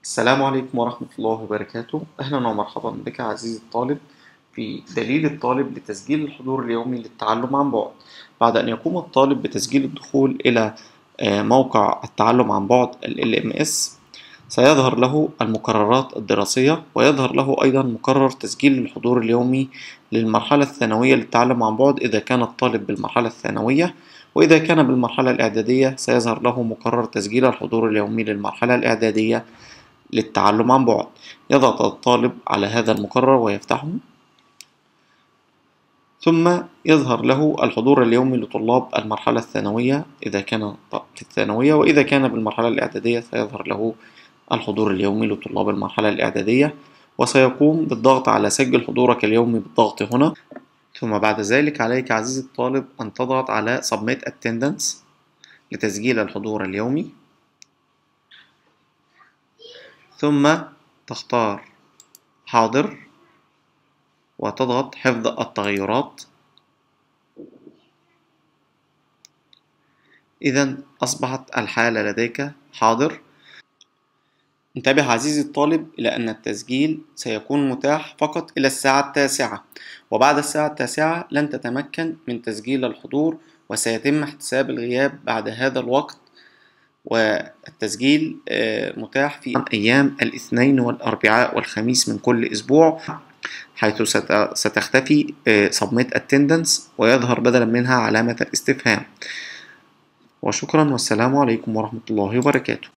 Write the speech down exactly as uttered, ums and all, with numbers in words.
السلام عليكم ورحمة الله وبركاته. أهلا ومرحبا بك عزيزي الطالب في دليل الطالب لتسجيل الحضور اليومي للتعلم عن بعد. بعد أن يقوم الطالب بتسجيل الدخول إلى آه، موقع التعلم عن بعد ال إل إم إس، سيظهر له المقررات الدراسية، ويظهر له أيضا مقرر تسجيل الحضور اليومي للمرحلة الثانوية للتعلم عن بعد إذا كان الطالب بالمرحلة الثانوية. وإذا كان بالمرحلة الإعدادية سيظهر له مقرر تسجيل الحضور اليومي للمرحلة الإعدادية للتعلم عن بعد. يضغط الطالب على هذا المقرر ويفتحه، ثم يظهر له الحضور اليومي لطلاب المرحلة الثانوية إذا كان في الثانوية، وإذا كان بالمرحلة الإعدادية سيظهر له الحضور اليومي لطلاب المرحلة الإعدادية. وسيقوم بالضغط على سجل حضورك اليومي بالضغط هنا، ثم بعد ذلك عليك عزيزي الطالب أن تضغط على Submit Attendance لتسجيل الحضور اليومي، ثم تختار حاضر وتضغط حفظ التغيرات. إذا أصبحت الحالة لديك حاضر. انتبه عزيزي الطالب إلى أن التسجيل سيكون متاح فقط إلى الساعة التاسعة، وبعد الساعة التاسعة لن تتمكن من تسجيل الحضور، وسيتم احتساب الغياب بعد هذا الوقت. والتسجيل متاح في أيام الاثنين والأربعاء والخميس من كل أسبوع، حيث ستختفي Submit Attendance ويظهر بدلا منها علامة الاستفهام. وشكرا، والسلام عليكم ورحمة الله وبركاته.